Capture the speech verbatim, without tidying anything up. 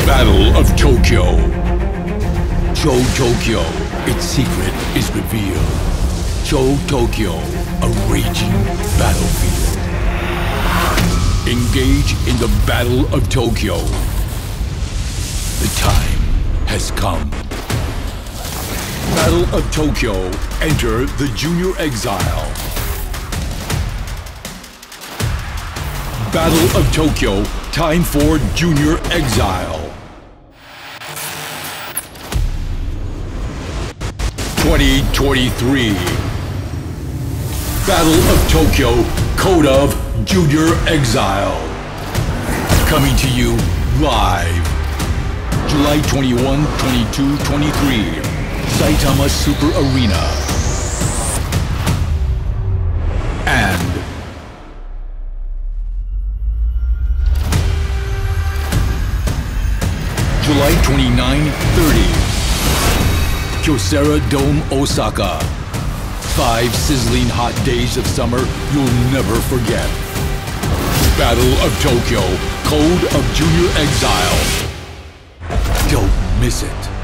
Battle of Tokyo. Show Tokyo, its secret is revealed. Show Tokyo, a raging battlefield. Engage in the Battle of Tokyo. The time has come. Battle of Tokyo. Enter the Junior Exile. Battle of Tokyo. Time for Junior Exile. twenty twenty-three. Battle of Tokyo. Code of Junior Exile. Coming to you live. July twenty-first, twenty-second, twenty-third. Saiたま Super Arena. And July twenty-ninth, thirtieth. Kyocera Dome Osaka. Five sizzling hot days of summer you'll never forget. Battle of Tokyo. Code of Junior Exile. Don't miss it.